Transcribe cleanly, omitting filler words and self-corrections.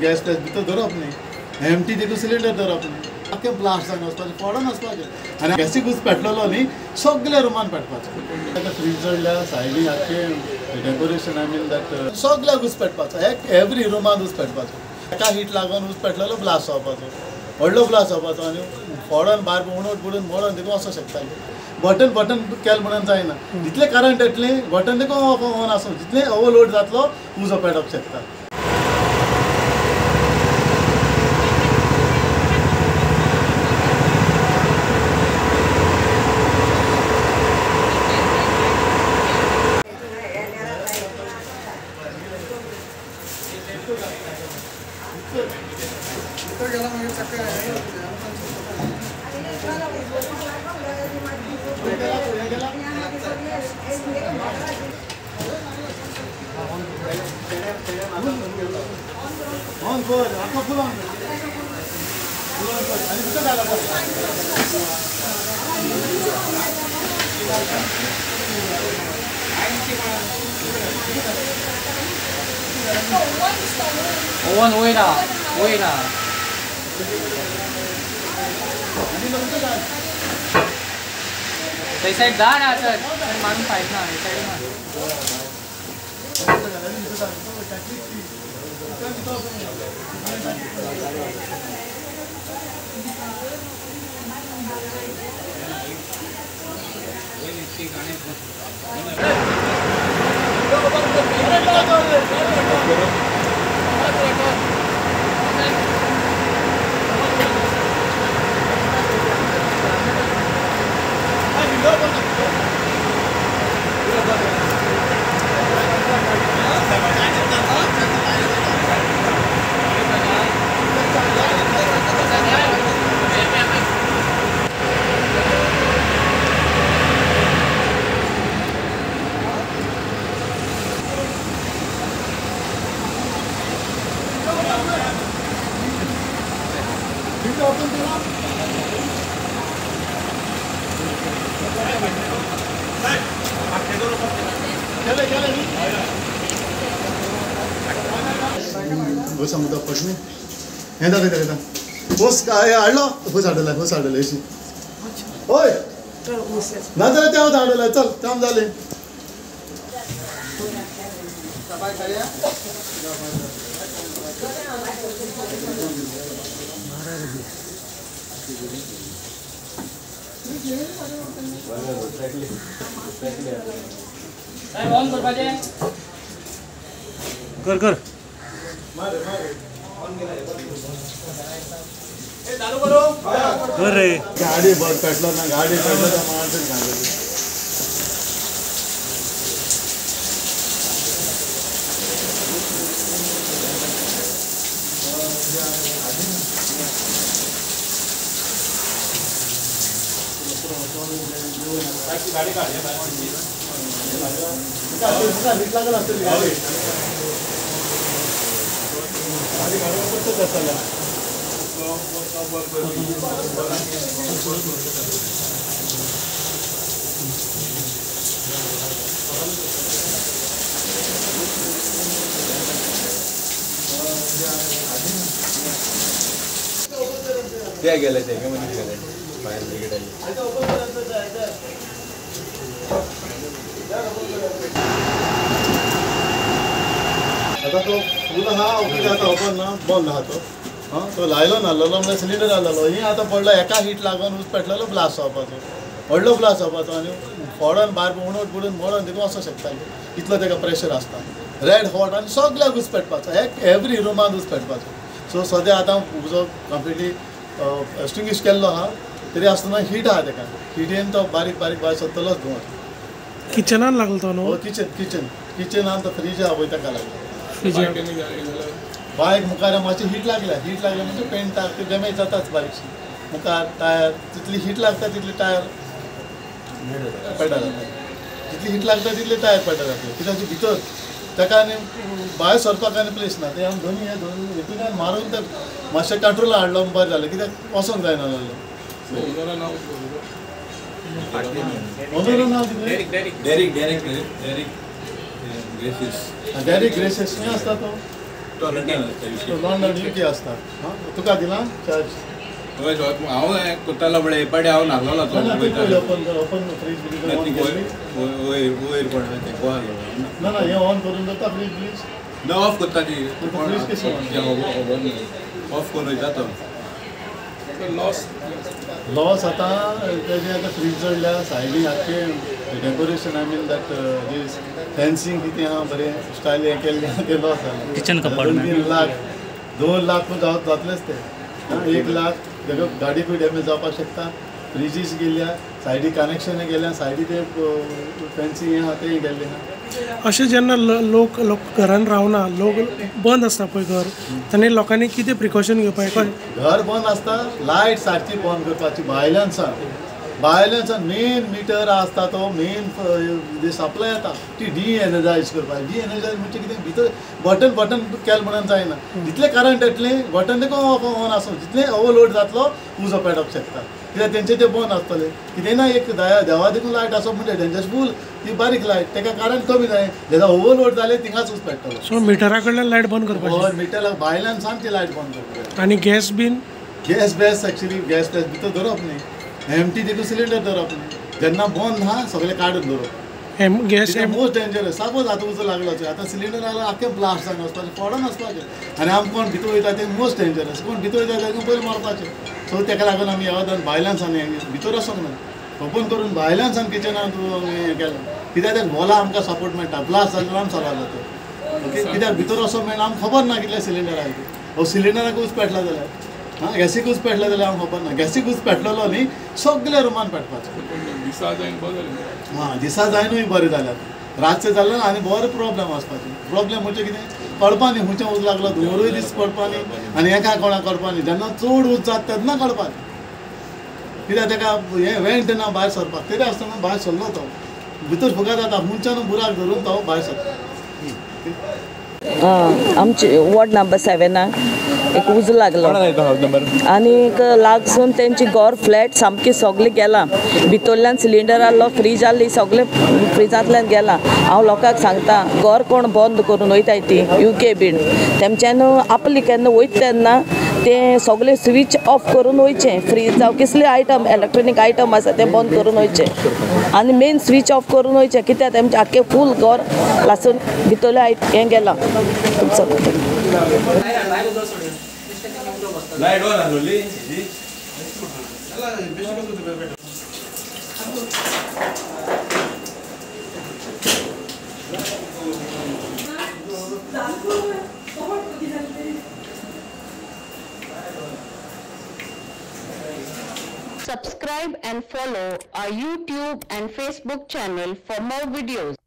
Gas भितर धरप न्ही एमटी देखून सिलिंडर धरप न्ही आख्खें ब्लास्ट जावन वचपाचें फोडोन वचपाचें आनी गॅसी घुस पेटलेलो न्ही सगळ्या रुमान पेटपाचो आतां फ्रीज जोडल्या सायडीन आख्खें डेकोरेशन आय मीन दॅट सगळ्या घुस पेटपाचो एवरी रुमान घुस पेटपाचो एका हीट लागून घुस पेटलेलो ब्लास्ट जावपाचो व्हडलो ब्लास्ट जावपाचो आनी फोडोन भायर उणोट बुडून मोडोन देखून वचूंक शकतालें बटन केलें म्हणून जायना जितलें करंट येतलें बटन देखून ऑन आसूं जितलें ओवरलोड जातलो उजो पेटोवंक शकता ऑन कर आता फुल ऑन कर आणि कुठे झाला ओवन वयना ते साइड धा ना सर मारून पाहिजे ना साइड सांगता पटनी हे दाखयता पोस काय हाडलो पोस हाडला अशी होय ना जाल्यार तें हाडला चल काम जालें कर कर रे गाडी पेटलो ना गाडी पेटलो तर माणसं घालत गाडी लागला असेल गाडी ते गेले ते गेले बाहेर ब्रिगेड आली आता तो फूल हा ओके आता ओपन ना बंद हा तो हां तो लायलो नासलो म्हणजे सिलिंडर घाललो ही आता पडलो एका हीट लागून उस पेटलेलो ब्लास्ट जावपाचो व्हडलो ब्लास्ट जावपाचो आनी फोडोन भायर उणोट बुडून मोडोन देखून वचूंक शकतालें इतलो तेका प्रेशर आसता रेड हॉट आनी सगळ्याक उस पेटपाचो एवरी रुमान उस पेटपाचो सो सद्या आतां उजो कंप्लिटली एक्सटिंग्विश केल्लो आहा तरी आसतना हीट आहा तेका हिटीन तो बारीक बारीक भायर सरतलोच धुंवर किचनान लागलो तो न्हू किचनान तो फ्रीज आहा पळय ताका लागलो बायक मुखार मातशी हीट लागल्या म्हणजे पेंटाक ती डॅमेज जाताच बारीकशी मुखार टायर जितली हीट लागता तितली टायर पेड्डा जाता जितली हीट लागता तितली टायर पेड्डा जाता कित्याक भितर ताका आनी भायर सरपाक आनी प्लेस ना ते आमी दोनी हितून मारून ते मातशें कंट्रोल हाडलो बरें जालें कित्याक वचोंक जायना जालें डेरिक ग्रेसियस खंय आसता तो तो लंडन असता विषय लंडन यूके असता तुका दिला चार्ज हय हांव करतालो बळे पाडे हांव नासलोलो ओपन फ्रीज वयर पडले ना ना हे ऑन करून जाता फ्रीज फ्रीज ना ऑफ करता ती फ्रीज कशी ऑफ करून वयता तो लॉस लॉस आता तेजे आतां फ्रीज जोडल्या सायडीन आख्खे decoration I mean that this fencing कितें आहा बरें स्टायल हें केल्लें तें लॉस जालें किचन कंपार्टमेंट 2-3 लाख 2 लाख जातलेच ते 1 लाख तेका गाडीकूय डॅमेज जावपाक शकता फ्रिजीस गेल्या सायडी कनेक्शन गेल्या सायडी ते फेन्सिंग हें आहा तें गेल्लें आहा अशें जेन्ना लोक घरान रावना लोक बंद आसता पळय घर तेन्ना लोकांनी कितें प्रिकॉशन घेवपाक घर बंद आसता लायट सारकी बंद करपाची भायल्यानसान मेन मिटर आसता तो मेन सप्लाय येता ती डी एनर्जायज करपाक डी एनर्जायज म्हणजे कितें भितर बटन केलें म्हणून जायना जितलें करंट येतलें बटन तेका ऑफ ऑन आसूं जितलें ओवरलोड जातलो उजो पेटोवंक शकता कित्याक तेंचे ते बंद आसतले कितें ना एक देवा देखून लायट आसप म्हणजे तेंचे फूल ती बारीक लायट तेका करंट कमी जाय तेका ओवरलोड जालें थिंगाच उज पेटतलो सो मिटरा कडल्यान लायट बंद करपाची हय मिटराक भायल्यान सामकी लायट बंद करपाक आनी गॅस बीन गॅस एक्चुअली गॅस भितर धरप न्ही एमटी तितून सिलिंडर धरप न्ही जेन्ना बंद आहा सगळें काडून धरप गॅस मोस्ट डेंजरस सपोज आतां उजो लागलो आतां सिलिंडर लागलो आख्खें ब्लास्ट जावन वचपाचें फोडोन वचपाचें आनी आमकां कोण भितर वयता तें मोस्ट डेंजरस कोण भितर वयता तेका पयलीं मरपाचें सो तेका लागून आमी येवदान भायल्यान सान भितर वचोंक ना ओपन करून भायल्यान सान किचनांत हें केलें कित्याक ते वॉला आमकां सपोर्ट मेळटा ब्लास्ट जाल्यार आमी चलता तो ओके कित्याक भितर वचोंक मेळना आमकां खबर ना कितले सिलिंडर आहा ती हो सिलिंडराक उज पेटला जाल्यार हां गॅसीक उज पेटला जाल्यार आमकां खबर ना गॅसीक उज पेटलेलो न्ही सगळे रुमान पेटपाचें हां दिसा जायनूय बरें जाल्यात रातचें जालें आनी बरो प्रॉब्लेम वचपाचें प्रॉब्लेम म्हणजे कितें कळपा न्ही खंयचें उज लागलो धुंवरूय दीस पडपा न्ही आनी एका कोणाक कळपा न्ही जेन्ना चड उज जाता तेन्ना कळपाक कित्याक तेका हें वेंट ना भायर सरपाक तरी आसतना भायर सरलो तो भितर फुगात जाता मुंच्यान बुराक धरून तो भायर सरता आमचे वॉर्ड नंबर 7 एक उज लागलो आनीक लागसून तेंची घर फ्लॅट सामकी सगळी गेला भितरल्यान सिलिंडर आहलो फ्रीज आहली सगळे फ्रिजांतल्यान गेला हांव लोकांक सांगता घर कोण बंद करून वयताय ती यूके बीन तेमच्यान आपली केन्ना वयता तेन्ना ते सगळे स्विच ऑफ करून वयचें फ्रीज जावं कसले आयटम इलेक्ट्रॉनीक आयटम आसा ते बंद करून वयचें आनी मेन स्विच ऑफ करून वयचें कित्याक तेमचें आख्खें फूल घर लासून भितरलें हें गेलां लायट ऑन आसली Subscribe and follow our YouTube and Facebook channel for more videos.